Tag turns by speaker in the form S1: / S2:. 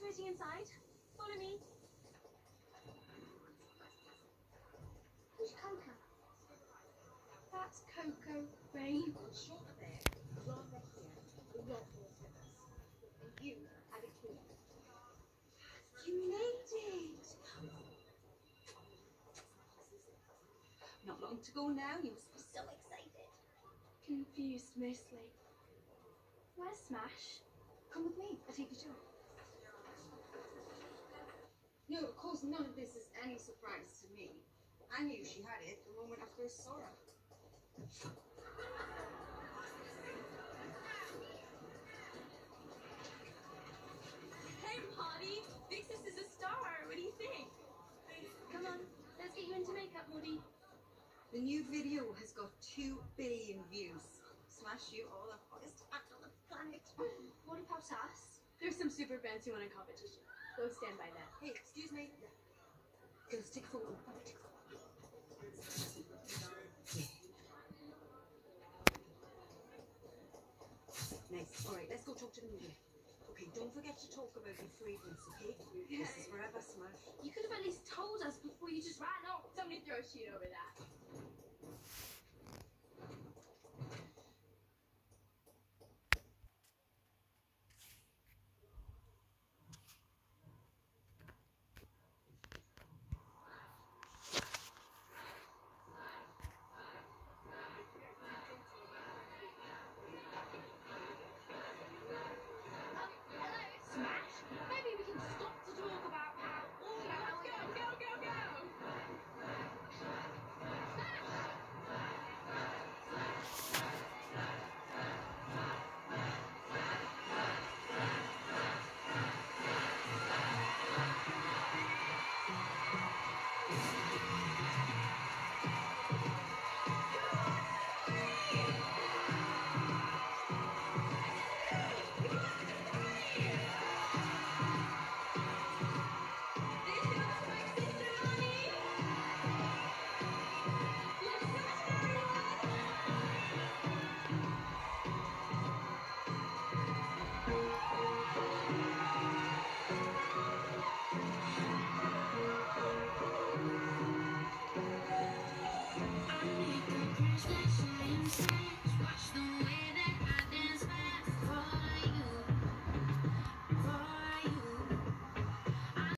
S1: waiting inside. Follow me. Who's Coco? That's Coco, babe.
S2: Short of there, rather here, a lot more feathers. And you had a key.
S1: You made it.
S2: Not long to go now, you must be so excited.
S1: Confused mostly. Where's Smash?
S2: Come with me, I'll take you to her. No, of course, none of this is any surprise to me. I knew she had it the moment I first saw her.
S1: Hey, Polly! Big Sis is a star. What do you think? Come on, let's get you into makeup, Woody.
S2: The new video has got 2 billion views. Smash, you all the hottest act on the planet.
S1: What about us? There's some super bands who won a competition. Go stand by that.
S2: Hey, excuse me. Go stick forward. Nice. All right, let's go talk to the media. Okay, don't forget to talk about your fragrance, okay? This is forever, Smash.
S1: You could have at least told us before you just ran off. Somebody throw a sheet over that. Smash? Maybe we can stop to talk about how all let's go!
S3: I make the crash like science.